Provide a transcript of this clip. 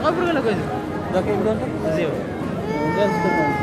Saka pernah lakuin? Daki berapa? Zio. Kemudian setengah.